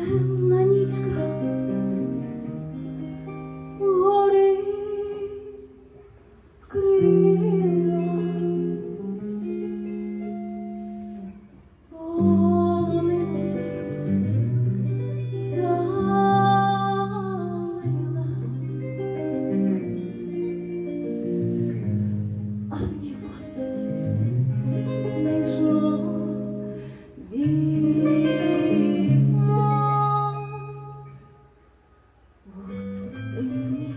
темна нічка гори вкрила, полонину всю залила, а в ній постать смішно Гуцул синій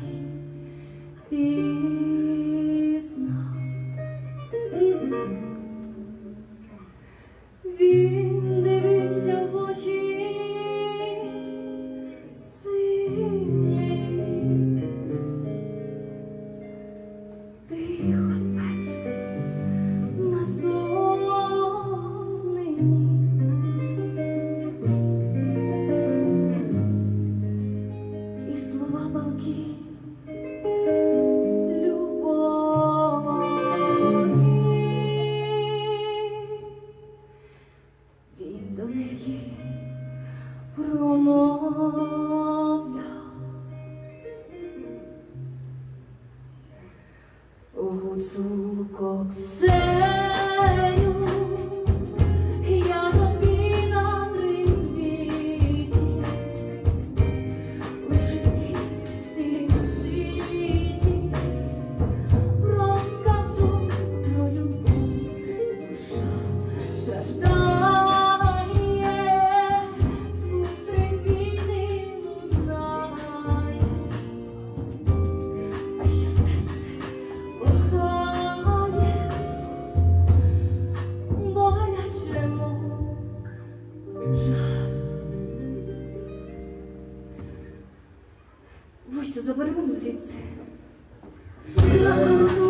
пізнав. Він дивився в очі сині, тихо спершись на соснині. І слова палкі любові він до неї промовляв. Гуцулко Ксеню, я тобі на трембіті лише мій цілій світі розкажу про любов. Душа страждає, звук трембіти лунає, а що серце кохає, боляче, мов жар. Вуйцю, забери мене звідси.